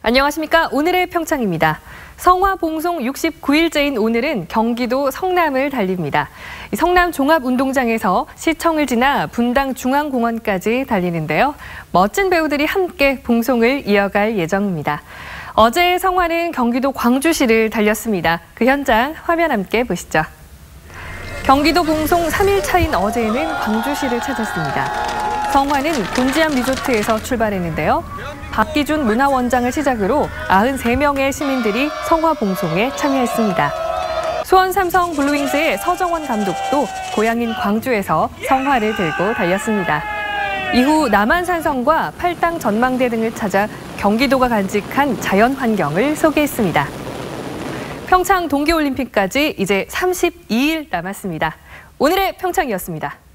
안녕하십니까. 오늘의 평창입니다. 성화 봉송 69일째인 오늘은 경기도 성남을 달립니다. 성남 종합운동장에서 시청을 지나 분당 중앙공원까지 달리는데요. 멋진 배우들이 함께 봉송을 이어갈 예정입니다. 어제 성화는 경기도 광주시를 달렸습니다. 그 현장 화면 함께 보시죠. 경기도 봉송 3일차인 어제는 광주시를 찾았습니다. 성화는 곤지암 리조트에서 출발했는데요. 박기준 문화원장을 시작으로 93명의 시민들이 성화 봉송에 참여했습니다. 수원 삼성 블루윙즈의 서정원 감독도 고향인 광주에서 성화를 들고 달렸습니다. 이후 남한산성과 팔당 전망대 등을 찾아 경기도가 간직한 자연 환경을 소개했습니다. 평창 동계올림픽까지 이제 32일 남았습니다. 오늘의 평창이었습니다.